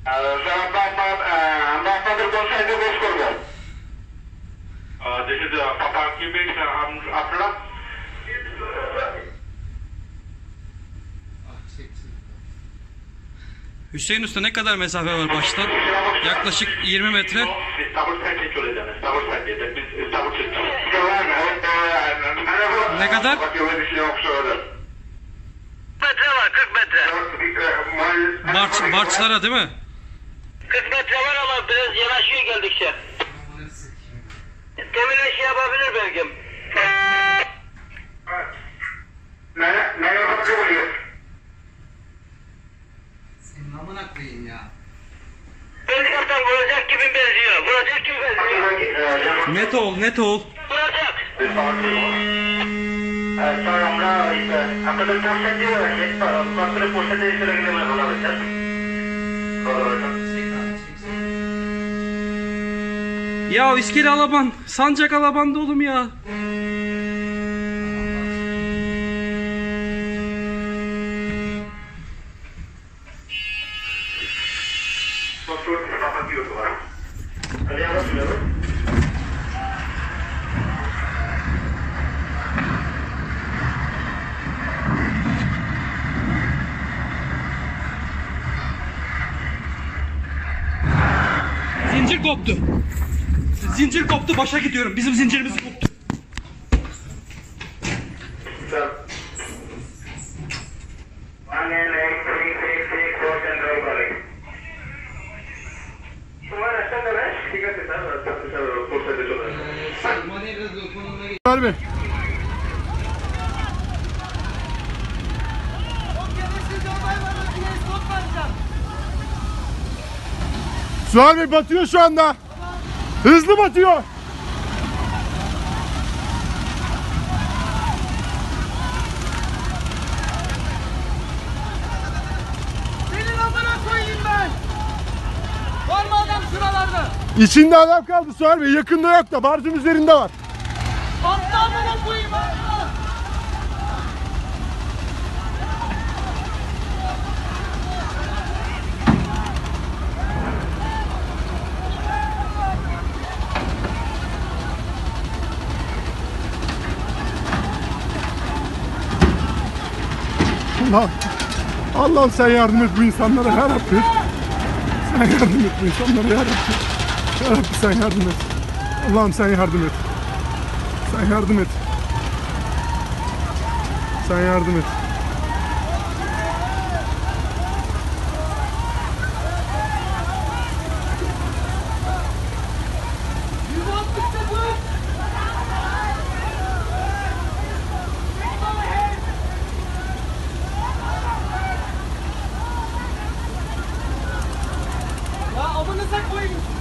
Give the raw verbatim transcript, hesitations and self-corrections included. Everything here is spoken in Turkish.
আমরা আপনাদের কোন সাইডে বেস করবো? This is uh, Papa Quebec. Um, আপনারা Hüseyin Usta, ne kadar mesafe var baştan? Yaklaşık yirmi metre. İstanbul Sent'e çöle yani. İstanbul Sent'e. Biz İstanbul Sent'e. Ne kadar? Metre var, kırk metre. Barç, barçlara değil mi? kırk metre var ama biraz yanaşıyor geldikçe. Demin şey yapabilir belki. Nereye, nereye bakıyor? Senin amına koyayım ya. Belgatan vuracak gibi benziyor. Vuracak gibi benziyor. Net ol, net ol. Vuracak. Sonra আমরা আপনাদের পোস্টে দিয়ে কন্ট্রোল পোস্টে দিয়ে চলে গেলে ভালো হবে sir. Ya İskele Alaban, Sancak Alaban'da oğlum ya. Zincir koptu. Zincir koptu, başa gidiyorum. Bizim zincirimiz koptu. Var mı? Sual Bey batıyor şu anda. Hızlı batıyor. Senin amına koyayım ben. Var mı adam şuralarda? İçinde adam kaldı Sual Bey. Yakında yok da barjın üzerinde var. Atla amına koyayım atla. Allah'ım. Allah'ım sen yardım et bu insanlara ya Rabbi. Sen yardım et bu insanlara ya Rabbi. Ya Rabbi sen yardım et. Allah'ım sen yardım et. Sen yardım et. Sen yardım et. Ya amınıza koyayım.